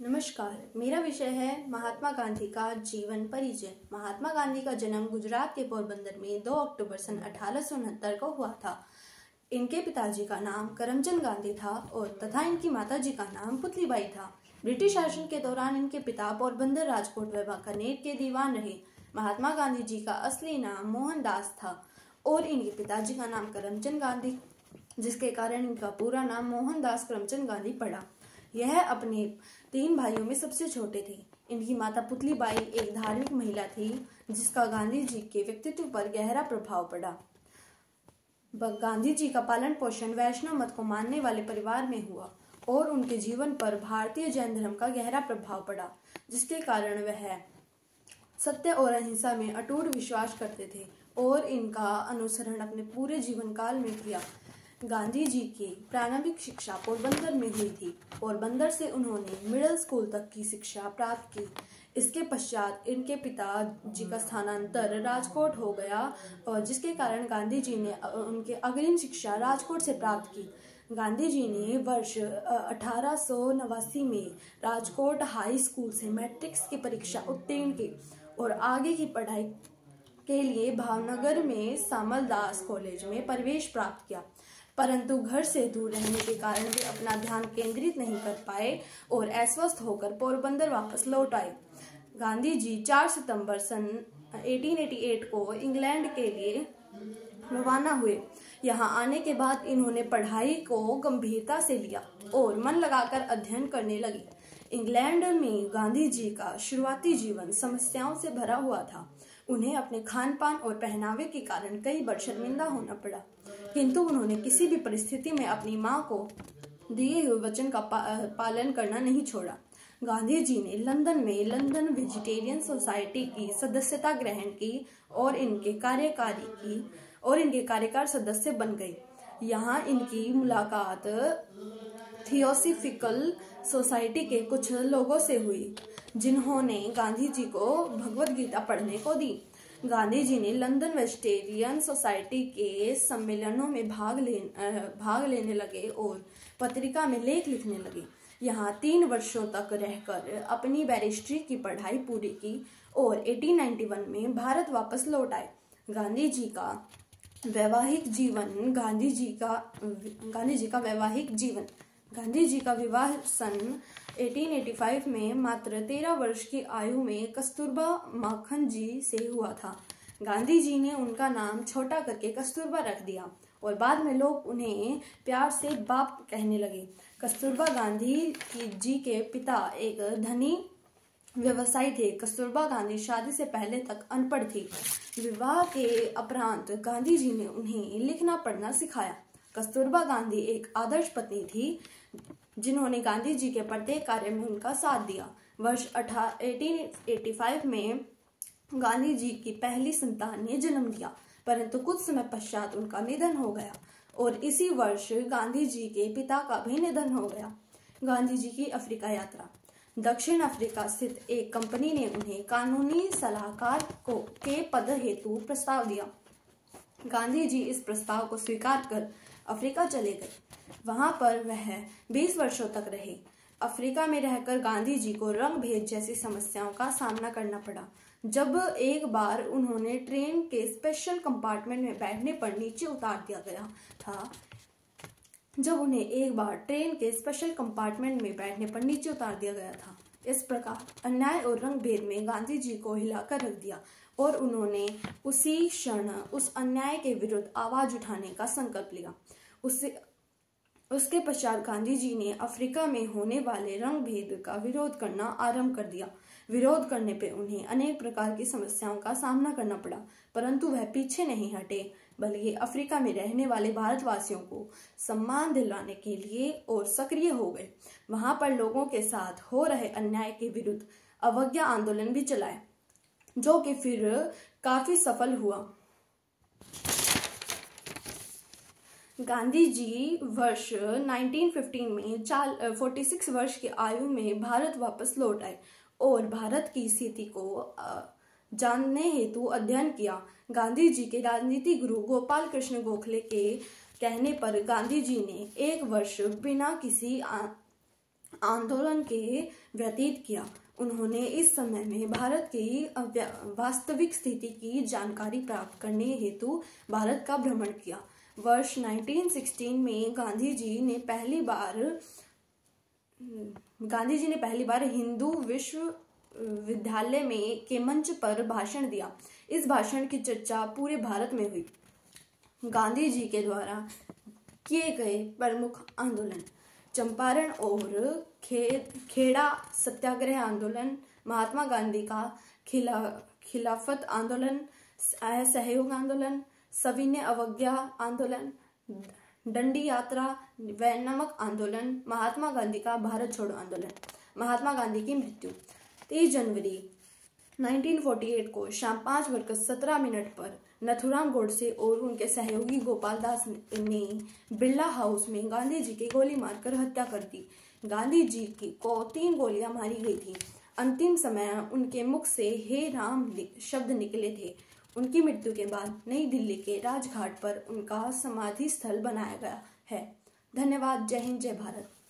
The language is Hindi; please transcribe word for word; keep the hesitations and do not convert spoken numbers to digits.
नमस्कार, मेरा विषय है महात्मा गांधी का जीवन परिचय। महात्मा गांधी का जन्म गुजरात के पोरबंदर में दो अक्टूबर सन अठारह सौ उनहत्तर को हुआ था। इनके पिताजी का नाम करमचंद गांधी था और तथा इनकी माताजी का नाम पुतलीबाई था। ब्रिटिश शासन के दौरान इनके पिता पोरबंदर राजकोट व बीकानेर के दीवान रहे। महात्मा गांधी जी का असली नाम मोहनदास था और इनके पिताजी का नाम करमचंद गांधी, जिसके कारण इनका पूरा नाम मोहनदास करमचंद गांधी पड़ा। यह अपने तीन भाइयों में सबसे छोटे थे। इनकी माता पुतलीबाई एक धार्मिक महिला थी जिसका गांधी जी के व्यक्तित्व पर गहरा प्रभाव पड़ा। गांधी जी का पालन पोषण वैष्णव मत को मानने वाले परिवार में हुआ और उनके जीवन पर भारतीय जैन धर्म का गहरा प्रभाव पड़ा, जिसके कारण वह सत्य और अहिंसा में अटूट विश्वास करते थे और इनका अनुसरण अपने पूरे जीवन काल में किया। गांधी जी की प्रारंभिक शिक्षा पोरबंदर में हुई थी। पोरबंदर से उन्होंने मिडिल स्कूल तक की शिक्षा प्राप्त की। इसके पश्चात इनके पिता जी का स्थानांतर राजकोट हो गया और जिसके कारण गांधी जी ने उनके अग्रिम शिक्षा राजकोट से प्राप्त की। गांधी जी ने वर्ष अठारह सौ नवासी में राजकोट हाई स्कूल से मैट्रिक्स की परीक्षा उत्तीर्ण की और आगे की पढ़ाई के लिए भावनगर में सामलदास कॉलेज में प्रवेश प्राप्त किया, परंतु घर से दूर रहने के कारण वे अपना ध्यान केंद्रित नहीं कर पाए और अस्वस्थ होकर पोरबंदर वापस लौट आए। गांधी जी चार सितंबर सन अठारह सौ अट्ठासी को इंग्लैंड के लिए रवाना हुए। यहाँ आने के बाद इन्होंने पढ़ाई को गंभीरता से लिया और मन लगाकर अध्ययन करने लगे। इंग्लैंड में गांधी जी का शुरुआती जीवन समस्याओं से भरा हुआ था। उन्हें अपने खान पान और पहनावे के कारण कई बार शर्मिंदा होना पड़ा, किंतु उन्होंने किसी भी परिस्थिति में अपनी मां को दिए हुए वचन का पा, पालन करना नहीं छोड़ा। गांधी जी ने लंदन में लंदन वेजिटेरियन सोसाइटी की सदस्यता ग्रहण की और इनके कार्यकारी की और इनके कार्यकार सदस्य बन गए। यहाँ इनकी मुलाकात थियोसॉफिकल सोसाइटी के कुछ लोगों से हुई जिन्होंने गांधी जी को भगवत गीता पढ़ने को दी। गांधी जी ने लंदन वेजिटेरियन सोसाइटी के सम्मेलनों में भाग ले भाग लेने लगे और पत्रिका में लेख लिखने लगे। यहाँ तीन वर्षों तक रहकर अपनी बैरिस्ट्री की पढ़ाई पूरी की और अठारह सौ इक्यानवे में भारत वापस लौट आए। गांधी जी का वैवाहिक जीवन गांधी जी का गांधी जी का वैवाहिक जीवन गांधी जी का विवाह सन अठारह सौ पचासी में मात्र तेरह वर्ष की आयु में कस्तूरबा माखन जी से हुआ था। गांधी जी ने उनका नाम छोटा करके कस्तूरबा रख दिया और बाद में लोग उन्हें प्यार से बाप कहने लगे। कस्तूरबा गांधी जी के पिता एक धनी व्यवसायी थे। कस्तूरबा गांधी शादी से पहले तक अनपढ़ थी। विवाह के उपरांत गांधी जी ने उन्हें लिखना पढ़ना सिखाया। कस्तूरबा गांधी एक आदर्श पत्नी थी जिन्होंने गांधी जी के प्रत्येक कार्य में उनका साथ दिया। वर्ष अठारह सौ पचासी में गांधी जी की पहली संतान ने जन्म लिया, परंतु कुछ समय पश्चात उनका निधन हो गया और इसी वर्ष गांधी जी के पिता का भी निधन हो गया। गांधी जी की अफ्रीका यात्रा। दक्षिण अफ्रीका स्थित एक कंपनी ने उन्हें कानूनी सलाहकार को के पद हेतु प्रस्ताव दिया। गांधी जी इस प्रस्ताव को स्वीकार कर अफ्रीका चले गए। वहां पर वह बीस वर्षों तक रहे। अफ्रीका में रहकर गांधी जी को रंग भेद जैसी समस्याओं का सामना करना पड़ा। जब एक बार उन्होंने ट्रेन के स्पेशल कंपार्टमेंट में बैठने पर नीचे उतार दिया गया था जब उन्हें एक बार ट्रेन के स्पेशल कंपार्टमेंट में बैठने पर नीचे उतार दिया गया था। इस प्रकार अन्याय और रंग भेद में गांधी जी को हिलाकर रख दिया और उन्होंने उसी क्षण उस अन्याय के विरुद्ध आवाज उठाने का संकल्प लिया। उससे उसके पश्चात गांधी जी ने अफ्रीका में होने वाले रंग भेद का विरोध करना आरंभ कर दिया। विरोध करने पे उन्हें अनेक प्रकार की समस्याओं का सामना करना पड़ा, परंतु वह पीछे नहीं हटे, बल्कि अफ्रीका में रहने वाले भारतवासियों को सम्मान दिलाने के लिए और सक्रिय हो गए। वहां पर लोगों के साथ हो रहे अन्याय के विरुद्ध अवज्ञा आंदोलन भी चलाए, जो कि फिर काफी सफल हुआ। गांधी जी वर्ष उन्नीस सौ पंद्रह में चाल छियालीस वर्ष की आयु में भारत वापस लौट आए और भारत की स्थिति को जानने हेतु अध्ययन किया। गांधी जी के राजनीति गुरु गोपाल कृष्ण गोखले के कहने पर गांधी जी ने एक वर्ष बिना किसी आंदोलन के व्यतीत किया। उन्होंने इस समय में भारत की वास्तविक स्थिति की जानकारी प्राप्त करने हेतु भारत का भ्रमण किया। वर्ष उन्नीस सौ सोलह में गांधी जी ने पहली बार गांधी जी ने पहली बार हिंदू विश्वविद्यालय में के मंच पर भाषण दिया। इस भाषण की चर्चा पूरे भारत में हुई। गांधी जी के द्वारा किए गए प्रमुख आंदोलन: चंपारण और खे, खेड़ा सत्याग्रह आंदोलन, महात्मा गांधी का खिला खिलाफत आंदोलन, असहयोग आंदोलन, सविनय अवज्ञा आंदोलन, डंडी यात्रा व नमक आंदोलन, महात्मा गांधी का भारत छोड़ो आंदोलन। महात्मा गांधी की मृत्यु: तेईस जनवरी उन्नीस सौ अड़तालीस को शाम पाँच बजकर सत्रह मिनट पर नथुराम गोडसे और उनके सहयोगी गोपाल दास ने बिरला हाउस में गांधी जी की गोली मारकर हत्या कर दी। गांधी जी की को तीन गोलियां मारी गई थी। अंतिम समय उनके मुख से हे राम शब्द निकले थे। उनकी मृत्यु के बाद नई दिल्ली के राजघाट पर उनका समाधि स्थल बनाया गया है। धन्यवाद। जय हिंद, जय भारत।